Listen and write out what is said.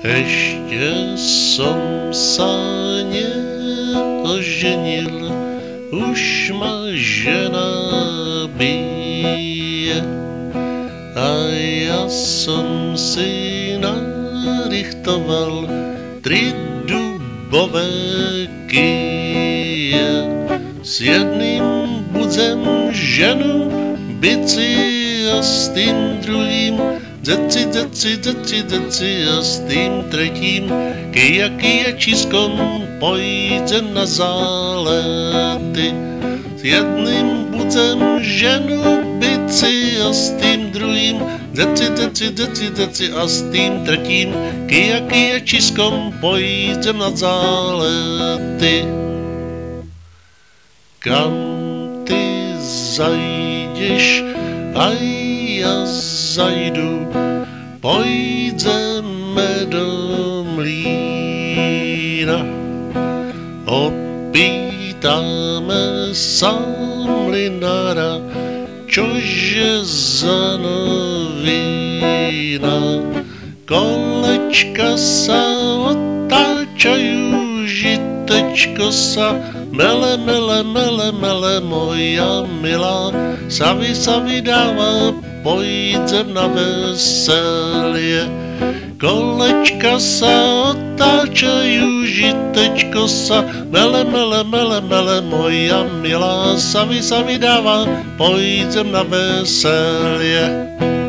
Ešte som sa neoženil, už ma žena bije. A ja som si narichtoval 3 dubové kije. S jedným budem ženu bici a s tým druhým deci a s tým tretím kijačiskom pojdem na zálety. S jedným budem ženu bici a s tým druhým deci a s tým tretím kijačiskom pojdem na zálety. Kam ty zajdeš, aj ja zajdu, pojdeme do mlýna. Opýtame sa mlynára, čože za novína. Kolečka sa otáčajú, žitečko sa mele, moja milá, sa vydáva, pojdem na veselie. Kolečka sa otáčajú, žitečko sa mele, moja milá, sa vydáva, pojdem na veselie.